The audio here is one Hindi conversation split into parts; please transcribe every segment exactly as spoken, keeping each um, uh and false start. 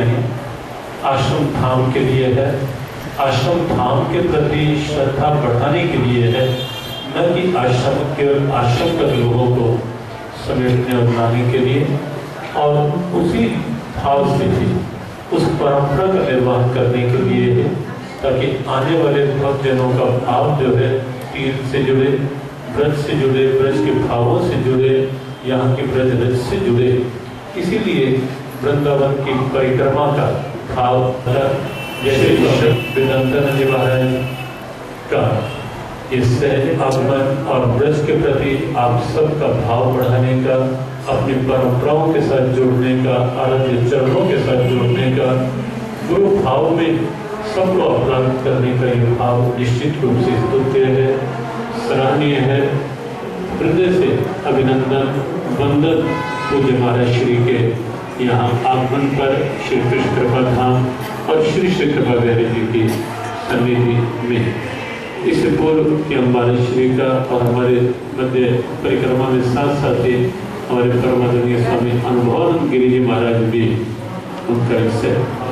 नहीं, आश्रम धाम के लिए है, आश्रम धाम के प्रति श्रद्धा बढ़ाने के लिए है, न कि आश्रम के आश्रम तक लोगों को समेटने और लाने के लिए। और उसी भाव से ही उस परंपरा का निर्वाह करने के लिए है, ताकि आने वाले भक्तजनों का भाव जो है तीर्थ से जुड़े, ब्रज से जुड़े, ब्रज के भावों से जुड़े, यहाँ की ब्रज रज से जुड़े। इसीलिए वृंदावन की परिक्रमा का भाव जैसे वेदांतानंद जी महाराज का ये सहज आगमन और ब्रज के प्रति आप सबका भाव बढ़ाने का, अपनी परंपराओं के साथ जोड़ने का, आराध्य चरणों के साथ जोड़ने का, गुरु भाव में सबको अपराध करने का ये भाव निश्चित रूप से स्तुत्य है, सराहनीय है। हृदय से अभिनंदन वंदन पूज्य महाराज श्री के यहाँ आगमन पर श्री कृष्ण कृपा धाम और श्री श्री कृपा बिहारी जी की सन्निधि में। इससे पूर्व कि हम महाराज श्री का और हमारे मध्य परिक्रमा में साथ साथ ही हमारे परमादरणीय स्वामी अनुभवानंद गिरी जी महाराज भी उनका इससे,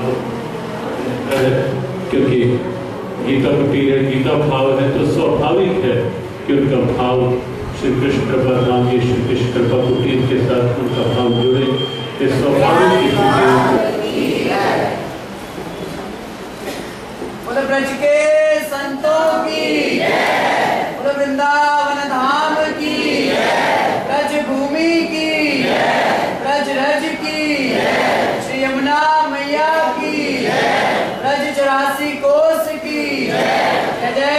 क्योंकि गीता कुटीर है, गीता भाव है, तो स्वाभाविक है कि उनका भाव श्री कृष्ण कृपा धाम ये श्री कृष्ण कृपा कुटीर के साथ उनका भाव जुड़े, ये स्वाभाविक है। ब्रज के संतों की, वृंदावन धाम की, ब्रज भूमि की, ब्रज रज की, श्री यमुना मैया की, ब्रज चौरासी कोस की, जय जय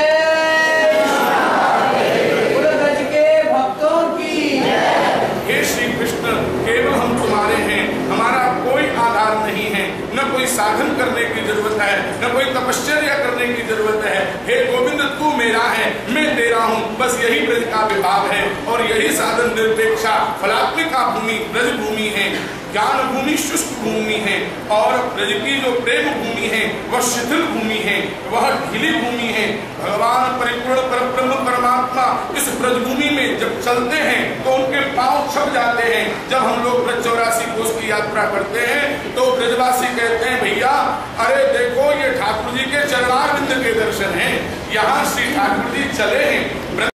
ब्रज के भक्तों की। हे श्री कृष्ण, केवल हम तुम्हारे हैं, हमारा कोई आधार नहीं है, न कोई साधन करने की जरूरत है, न कोई तपश्चर्या करने की जरूरत है। हे गोविंद, तू मेरा है, मैं तेरा हूँ, बस यही ब्रज का विभाव है और यही साधन निरपेक्षा फलात्मिका भूमि ब्रज भूमि है, ज्ञान भूमि शुष्क भूमि है, और ब्रज की जो प्रेम भूमि है वह शिथिल भूमि है, वह ढीली भूमि है। भगवान परिपूर्ण परब्रह्म परमात्मा इस ब्रज भूमि में जब चलते हैं तो उनके पांव छप जाते हैं। जब हम लोग ब्रज चौरासी कोस की यात्रा करते हैं तो ब्रजवासी कहते हैं, भैया अरे देखो ये ठाकुर जी के चरणारविंद के दर्शन हैं, यहाँ श्री ठाकुर जी चले हैं।